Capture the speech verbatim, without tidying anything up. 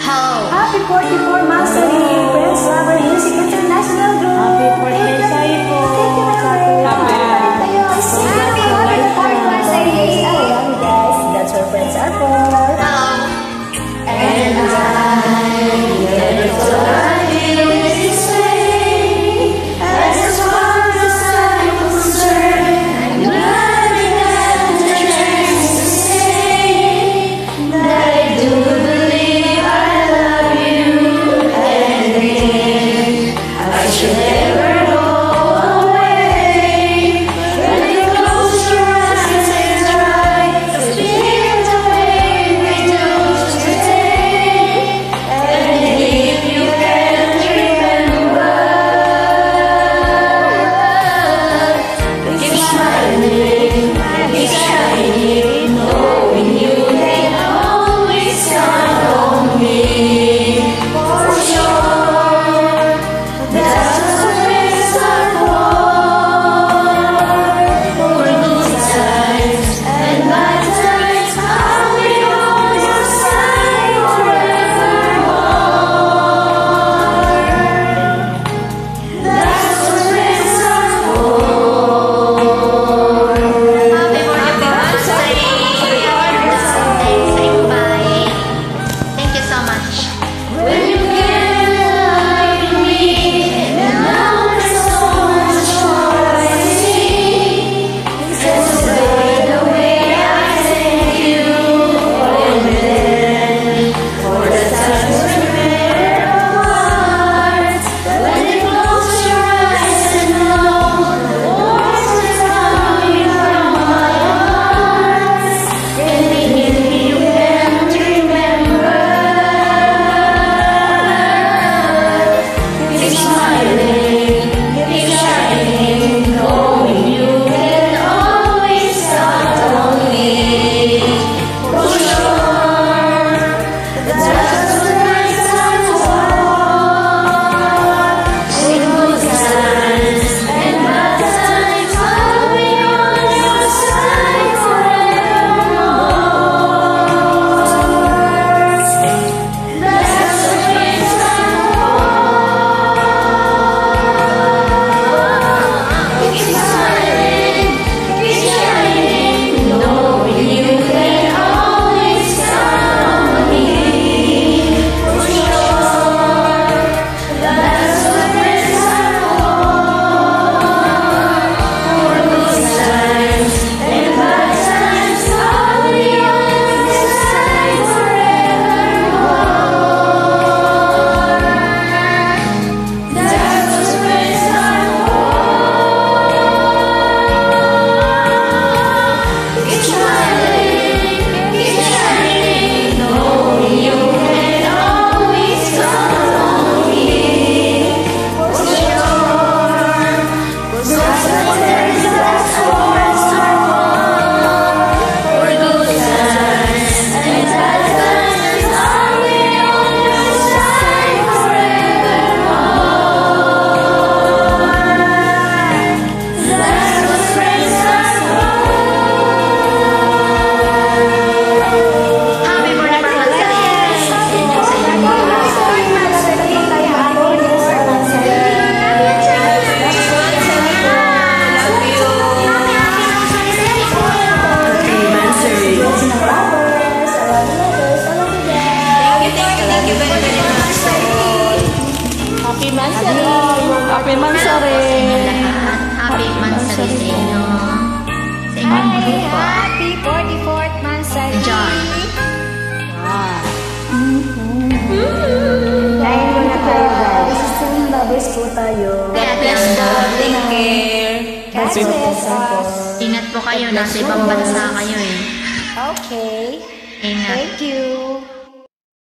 How? Happy forty-four Mastery Friends Lover Music International Group. Happy birthday sa'yo po. Thank you very much. Happy Happy guys. That's what friends are for. How? And I never thought you would say, as far as I'm concerned, I'm glad we got the chance to say that I do believe I love you, and again I should never go away. When you close your eyes and try to feel the way we do today, and if you can't remember, keep smiling, keep shining, knowing you can always count on me. For sure, that's what friends are for. For good times and bad times, I'll be on your side forevermore. That's what friends are for. Happy birthday! Say bye. Thank you so much. When you get like me, and now there's so much more I see. Just by the way I thank you, and then for the times we made apart. When you close your eyes and know the voice is coming from my heart, and if you can't remember, keep smiling, keep shining, knowing you can always count on me. For sure, that's what friends are for. In good times and bad times, I'll be on your side forevermore. That's what friends are for. Keep smiling, keep shining, knowing you can always count on me. For sure, that's what friends are for. For good times and bad times, I'll be on your side forevermore. That's what friends are for. Keep smiling, keep shining, knowing you can always count on me. For sure, that's what friends are for. For good times and bad times, I'll be on your side forevermore. That's what friends are for. Happy birthday, Thank you very, very much. Happy Mansari. Happy Mansari. Happy Mansari sa inyo. Sa inyong grupo. Happy forty-fourth Mansari. John. Kain muna tayo, guys. Babes po tayo. God bless po. Take care. God bless us. Ingat po kayo. Nasa ibang bansa kayo eh. Okay. Ingat. Thank you.